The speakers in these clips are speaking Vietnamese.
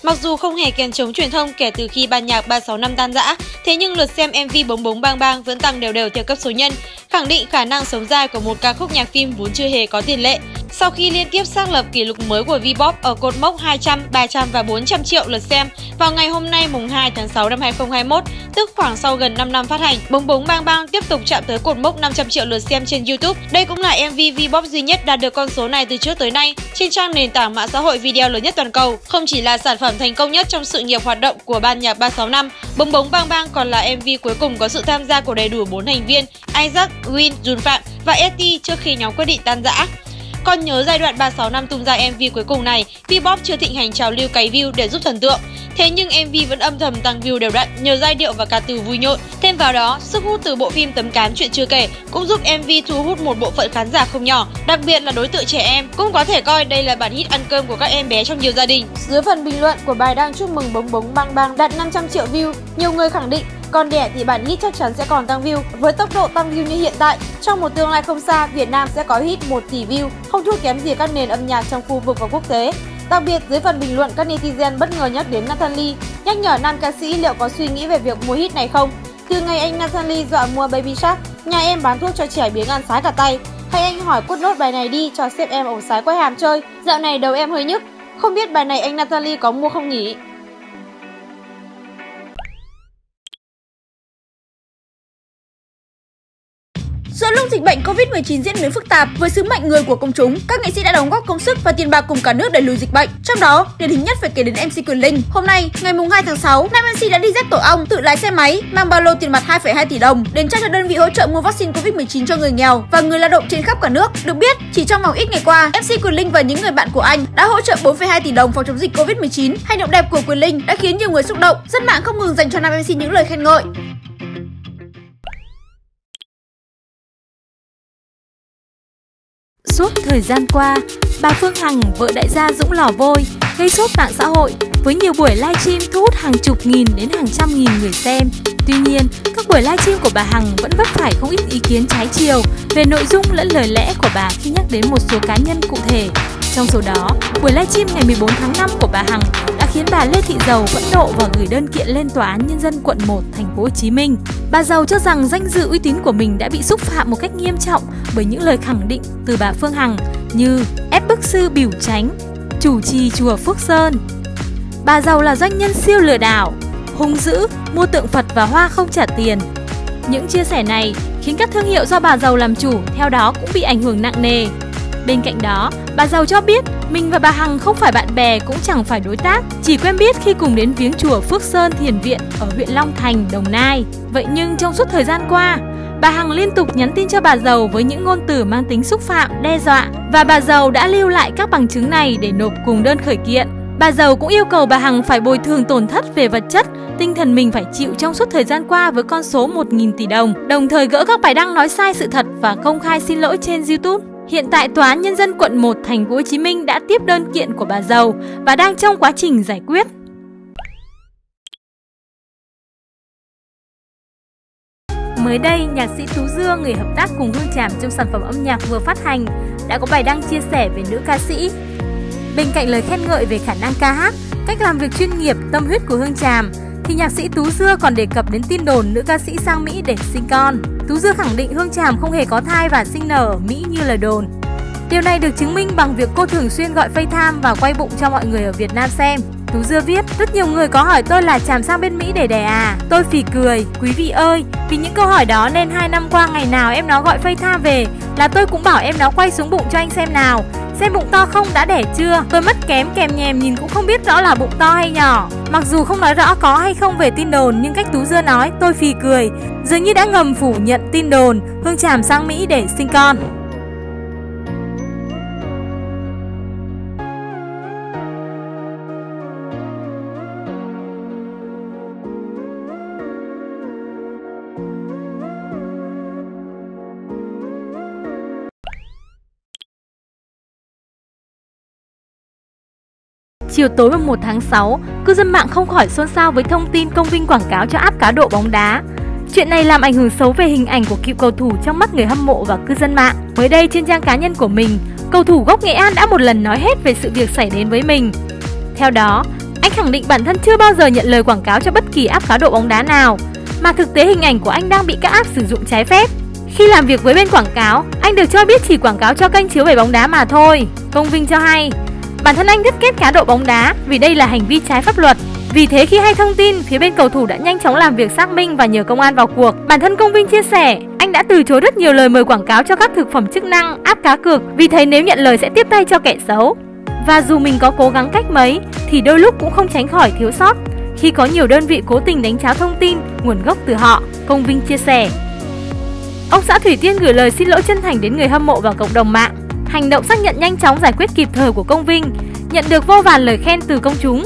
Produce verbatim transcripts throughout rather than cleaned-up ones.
Mặc dù không hề kèn trống truyền thông kể từ khi ban nhạc ba sáu năm tan rã, thế nhưng lượt xem em vê Bống Bống Bang Bang vẫn tăng đều đều theo cấp số nhân, khẳng định khả năng sống dai của một ca khúc nhạc phim vốn chưa hề có tiền lệ. Sau khi liên tiếp xác lập kỷ lục mới của Vpop ở cột mốc hai trăm, ba trăm và bốn trăm triệu lượt xem vào ngày hôm nay mùng hai tháng sáu năm hai nghìn không trăm hai mươi mốt, tức khoảng sau gần năm năm phát hành, Bống Bống Bang Bang tiếp tục chạm tới cột mốc năm trăm triệu lượt xem trên YouTube. Đây cũng là em vê Vpop duy nhất đạt được con số này từ trước tới nay trên trang nền tảng mạng xã hội video lớn nhất toàn cầu. Không chỉ là sản phẩm thành công nhất trong sự nghiệp hoạt động của ban nhạc ba sáu năm, Bống Bống Bang Bang còn là em vê cuối cùng có sự tham gia của đầy đủ bốn thành viên Isaac, Win, Jun Phạm và ét tê trước khi nhóm quyết định tan rã. Còn nhớ giai đoạn ba sáu năm tung ra em vê cuối cùng này, Vpop chưa thịnh hành trào lưu cày view để giúp thần tượng. Thế nhưng em vê vẫn âm thầm tăng view đều đặn nhờ giai điệu và ca từ vui nhộn. Thêm vào đó, sức hút từ bộ phim Tấm Cám Chuyện Chưa Kể cũng giúp em vê thu hút một bộ phận khán giả không nhỏ, đặc biệt là đối tượng trẻ em. Cũng có thể coi đây là bản hit ăn cơm của các em bé trong nhiều gia đình. Dưới phần bình luận của bài đăng chúc mừng Bống Bống Bang Bang đạt năm trăm triệu view, nhiều người khẳng định còn đẻ thì bản hit chắc chắn sẽ còn tăng view. Với tốc độ tăng view như hiện tại, trong một tương lai không xa, Việt Nam sẽ có hit một tỷ view, không thua kém gì các nền âm nhạc trong khu vực và quốc tế. Đặc biệt, dưới phần bình luận, các netizen bất ngờ nhắc đến Nathan Lee, nhắc nhở nam ca sĩ liệu có suy nghĩ về việc mua hit này không. Từ ngày anh Nathan Lee dọa mua Baby Shark, nhà em bán thuốc cho trẻ biếng ăn sái cả tay. Hay anh hỏi quất nốt bài này đi cho sếp em ổng sái quay hàm chơi, dạo này đầu em hơi nhức. Không biết bài này anh Nathan Lee có mua không nhỉ? Giữa lúc dịch bệnh Covid mười chín diễn biến phức tạp, với sứ mệnh người của công chúng, các nghệ sĩ đã đóng góp công sức và tiền bạc cùng cả nước đẩy lùi dịch bệnh. Trong đó, điển hình nhất phải kể đến em xê Quyền Linh. Hôm nay, ngày mùng hai tháng sáu, nam em xê đã đi dép tổ ong, tự lái xe máy, mang ba lô tiền mặt hai phẩy hai tỷ đồng đến trao cho đơn vị hỗ trợ mua vaccine Covid mười chín cho người nghèo và người lao động trên khắp cả nước. Được biết, chỉ trong vòng ít ngày qua, em xê Quyền Linh và những người bạn của anh đã hỗ trợ bốn phẩy hai tỷ đồng phòng chống dịch Covid mười chín. Hành động đẹp của Quyền Linh đã khiến nhiều người xúc động, dân mạng không ngừng dành cho nam em xê những lời khen ngợi. Suốt thời gian qua, bà Phương Hằng, vợ đại gia Dũng Lò Vôi, gây sốt mạng xã hội với nhiều buổi livestream thu hút hàng chục nghìn đến hàng trăm nghìn người xem. Tuy nhiên, các buổi livestream của bà Hằng vẫn vấp phải không ít ý kiến trái chiều về nội dung lẫn lời lẽ của bà khi nhắc đến một số cá nhân cụ thể. Trong số đó, buổi livestream ngày mười bốn tháng năm của bà Hằng đã khiến bà Lê Thị Dầu phẫn nộ và gửi đơn kiện lên Tòa án Nhân dân quận một, thành phố Hồ Chí Minh. Bà Dầu cho rằng danh dự uy tín của mình đã bị xúc phạm một cách nghiêm trọng bởi những lời khẳng định từ bà Phương Hằng như ép bức sư Bửu Chánh, chủ trì chùa Phước Sơn. Bà Dầu là doanh nhân siêu lừa đảo, hung dữ, mua tượng Phật và hoa không trả tiền. Những chia sẻ này khiến các thương hiệu do bà Dầu làm chủ theo đó cũng bị ảnh hưởng nặng nề. Bên cạnh đó, bà Dầu cho biết mình và bà Hằng không phải bạn bè cũng chẳng phải đối tác, chỉ quen biết khi cùng đến viếng chùa Phước Sơn Thiền Viện ở huyện Long Thành, Đồng Nai. Vậy nhưng trong suốt thời gian qua, bà Hằng liên tục nhắn tin cho bà Dầu với những ngôn từ mang tính xúc phạm, đe dọa và bà Dầu đã lưu lại các bằng chứng này để nộp cùng đơn khởi kiện. Bà Dầu cũng yêu cầu bà Hằng phải bồi thường tổn thất về vật chất, tinh thần mình phải chịu trong suốt thời gian qua với con số một nghìn tỷ đồng, đồng thời gỡ các bài đăng nói sai sự thật và công khai xin lỗi trên YouTube. Hiện tại, Tòa án Nhân dân quận một, thành phố Hồ Chí Minh đã tiếp đơn kiện của bà Dầu và đang trong quá trình giải quyết. Mới đây, nhạc sĩ Tú Dưa, người hợp tác cùng Hương Tràm trong sản phẩm âm nhạc vừa phát hành, đã có bài đăng chia sẻ về nữ ca sĩ. Bên cạnh lời khen ngợi về khả năng ca hát, cách làm việc chuyên nghiệp, tâm huyết của Hương Tràm, thì nhạc sĩ Tú Dưa còn đề cập đến tin đồn nữ ca sĩ sang Mỹ để sinh con. Tú Dưa khẳng định Hương Tràm không hề có thai và sinh nở ở Mỹ như lời đồn. Điều này được chứng minh bằng việc cô thường xuyên gọi FaceTime và quay bụng cho mọi người ở Việt Nam xem. Tú Dưa viết, rất nhiều người có hỏi tôi là Tràm sang bên Mỹ để đẻ à? Tôi phì cười, quý vị ơi, vì những câu hỏi đó nên hai năm qua ngày nào em nó gọi FaceTime về là tôi cũng bảo em nó quay xuống bụng cho anh xem nào. Xem bụng to không, đã đẻ chưa? Tôi mất kém kèm nhèm nhìn cũng không biết rõ là bụng to hay nhỏ. Mặc dù không nói rõ có hay không về tin đồn, nhưng cách Tú Dưa nói, tôi phì cười, dường như đã ngầm phủ nhận tin đồn Hương Tràm sang Mỹ để sinh con. Chiều tối mùng một tháng sáu, cư dân mạng không khỏi xôn xao với thông tin Công Vinh quảng cáo cho app cá độ bóng đá. Chuyện này làm ảnh hưởng xấu về hình ảnh của cựu cầu thủ trong mắt người hâm mộ và cư dân mạng. Mới đây trên trang cá nhân của mình, cầu thủ gốc Nghệ An đã một lần nói hết về sự việc xảy đến với mình. Theo đó, Anh khẳng định bản thân chưa bao giờ nhận lời quảng cáo cho bất kỳ app cá độ bóng đá nào, mà thực tế hình ảnh của anh đang bị các app sử dụng trái phép. Khi làm việc với bên quảng cáo, anh được cho biết chỉ quảng cáo cho kênh chiếu về bóng đá mà thôi. Công Vinh cho hay, bản thân anh rất ghét cá độ bóng đá vì đây là hành vi trái pháp luật. Vì thế khi hay thông tin, phía bên cầu thủ đã nhanh chóng làm việc xác minh và nhờ công an vào cuộc. Bản thân Công Vinh chia sẻ, anh đã từ chối rất nhiều lời mời quảng cáo cho các thực phẩm chức năng, app cá cược vì thấy nếu nhận lời sẽ tiếp tay cho kẻ xấu. Và dù mình có cố gắng cách mấy thì đôi lúc cũng không tránh khỏi thiếu sót khi có nhiều đơn vị cố tình đánh tráo thông tin nguồn gốc từ họ, Công Vinh chia sẻ. Ông xã Thủy Tiên gửi lời xin lỗi chân thành đến người hâm mộ và cộng đồng mạng. Hành động xác nhận nhanh chóng giải quyết kịp thời của Công Vinh nhận được vô vàn lời khen từ công chúng.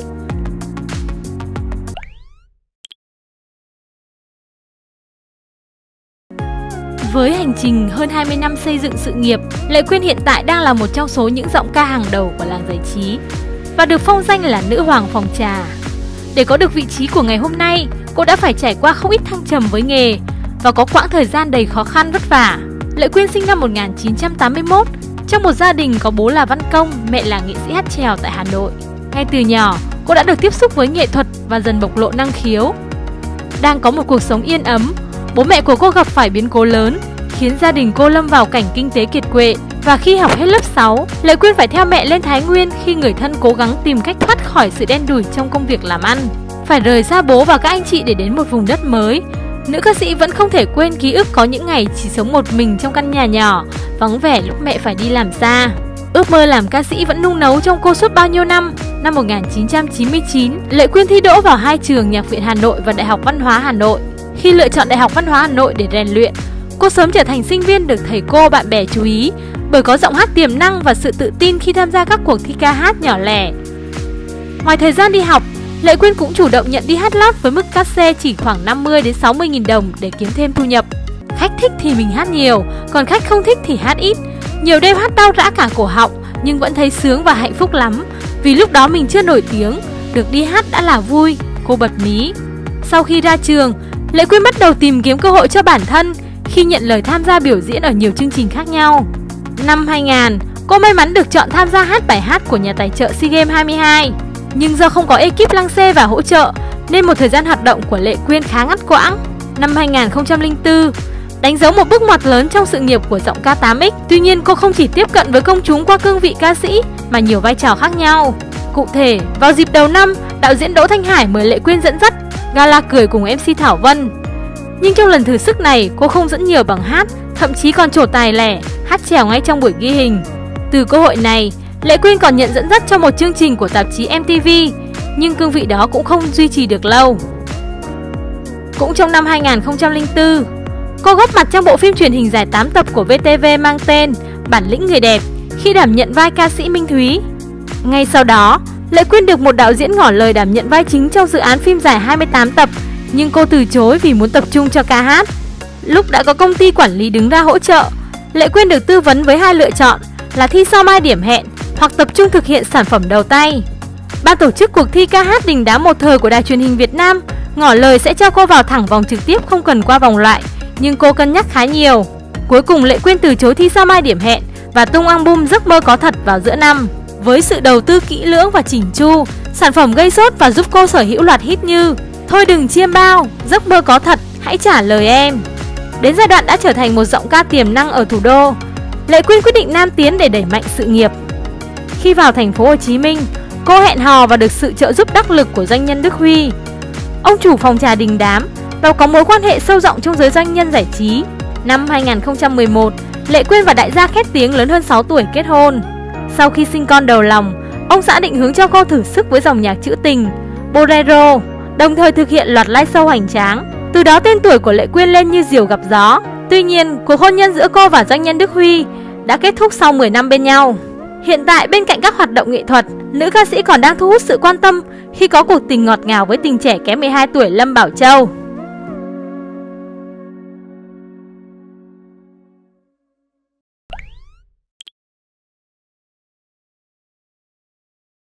Với hành trình hơn hai mươi năm xây dựng sự nghiệp, Lệ Quyên hiện tại đang là một trong số những giọng ca hàng đầu của làng giải trí và được phong danh là nữ hoàng phòng trà. Để có được vị trí của ngày hôm nay, cô đã phải trải qua không ít thăng trầm với nghề và có quãng thời gian đầy khó khăn vất vả. Lệ Quyên sinh năm một nghìn chín trăm tám mươi mốt trong một gia đình có bố là văn công, mẹ là nghệ sĩ hát chèo tại Hà Nội. Ngay từ nhỏ, cô đã được tiếp xúc với nghệ thuật và dần bộc lộ năng khiếu. Đang có một cuộc sống yên ấm, bố mẹ của cô gặp phải biến cố lớn, khiến gia đình cô lâm vào cảnh kinh tế kiệt quệ. Và khi học hết lớp sáu, Lệ Quyên phải theo mẹ lên Thái Nguyên khi người thân cố gắng tìm cách thoát khỏi sự đen đủi trong công việc làm ăn. Phải rời xa bố và các anh chị để đến một vùng đất mới, nữ ca sĩ vẫn không thể quên ký ức có những ngày chỉ sống một mình trong căn nhà nhỏ, vắng vẻ lúc mẹ phải đi làm xa. Ước mơ làm ca sĩ vẫn nung nấu trong cô suốt bao nhiêu năm. Năm một nghìn chín trăm chín mươi chín, Lệ Quyên thi đỗ vào hai trường Nhạc viện Hà Nội và Đại học Văn hóa Hà Nội. Khi lựa chọn Đại học Văn hóa Hà Nội để rèn luyện, cô sớm trở thành sinh viên được thầy cô, bạn bè chú ý bởi có giọng hát tiềm năng và sự tự tin khi tham gia các cuộc thi ca hát nhỏ lẻ. Ngoài thời gian đi học, Lệ Quyên cũng chủ động nhận đi hát lót với mức cát xê chỉ khoảng năm mươi đến sáu mươi nghìn đồng để kiếm thêm thu nhập. Khách thích thì mình hát nhiều, còn khách không thích thì hát ít. Nhiều đêm hát đau rã cả cổ họng nhưng vẫn thấy sướng và hạnh phúc lắm. Vì lúc đó mình chưa nổi tiếng, được đi hát đã là vui, cô bật mí. Sau khi ra trường, Lệ Quyên bắt đầu tìm kiếm cơ hội cho bản thân khi nhận lời tham gia biểu diễn ở nhiều chương trình khác nhau. Năm hai nghìn, cô may mắn được chọn tham gia hát bài hát của nhà tài trợ SEA Games hai mươi hai. Nhưng do không có ekip lăng xê và hỗ trợ nên một thời gian hoạt động của Lệ Quyên khá ngắt quãng. Năm hai nghìn không trăm lẻ bốn, đánh dấu một bước ngoặt lớn trong sự nghiệp của giọng ca tám ích. Tuy nhiên cô không chỉ tiếp cận với công chúng qua cương vị ca sĩ mà nhiều vai trò khác nhau. Cụ thể, vào dịp đầu năm, đạo diễn Đỗ Thanh Hải mời Lệ Quyên dẫn dắt gala cười cùng em xê Thảo Vân. Nhưng trong lần thử sức này, cô không dẫn nhiều bằng hát, thậm chí còn trổ tài lẻ, hát chèo ngay trong buổi ghi hình. Từ cơ hội này, Lệ Quyên còn nhận dẫn dắt cho một chương trình của tạp chí em tê vê, nhưng cương vị đó cũng không duy trì được lâu. Cũng trong năm hai nghìn không trăm lẻ bốn, cô góp mặt trong bộ phim truyền hình dài tám tập của vê tê vê mang tên Bản lĩnh người đẹp khi đảm nhận vai ca sĩ Minh Thúy. Ngay sau đó, Lệ Quyên được một đạo diễn ngỏ lời đảm nhận vai chính trong dự án phim dài hai mươi tám tập, nhưng cô từ chối vì muốn tập trung cho ca hát. Lúc đã có công ty quản lý đứng ra hỗ trợ, Lệ Quyên được tư vấn với hai lựa chọn là thi sau mai điểm hẹn hoặc tập trung thực hiện sản phẩm đầu tay. Ban tổ chức cuộc thi ca hát đình đám một thời của Đài Truyền hình Việt Nam ngỏ lời sẽ cho cô vào thẳng vòng trực tiếp không cần qua vòng loại, nhưng cô cân nhắc khá nhiều. Cuối cùng Lệ Quyên từ chối thi sau mai điểm hẹn và tung album Giấc mơ có thật vào giữa năm. Với sự đầu tư kỹ lưỡng và chỉnh chu, sản phẩm gây sốt và giúp cô sở hữu loạt hit như Thôi đừng chiêm bao, Giấc mơ có thật, Hãy trả lời em. Đến giai đoạn đã trở thành một giọng ca tiềm năng ở thủ đô, Lệ Quyên quyết định nam tiến để đẩy mạnh sự nghiệp. Khi vào thành phố Hồ Chí Minh, cô hẹn hò và được sự trợ giúp đắc lực của doanh nhân Đức Huy, ông chủ phòng trà đình đám, và có mối quan hệ sâu rộng trong giới doanh nhân giải trí. Năm hai nghìn không trăm mười một, Lệ Quyên và đại gia khét tiếng lớn hơn sáu tuổi kết hôn. Sau khi sinh con đầu lòng, ông xã định hướng cho cô thử sức với dòng nhạc trữ tình, bolero, đồng thời thực hiện loạt live show hoành tráng. Từ đó tên tuổi của Lệ Quyên lên như diều gặp gió. Tuy nhiên, cuộc hôn nhân giữa cô và doanh nhân Đức Huy đã kết thúc sau mười năm bên nhau. Hiện tại, bên cạnh các hoạt động nghệ thuật, nữ ca sĩ còn đang thu hút sự quan tâm khi có cuộc tình ngọt ngào với tình trẻ kém mười hai tuổi Lâm Bảo Châu.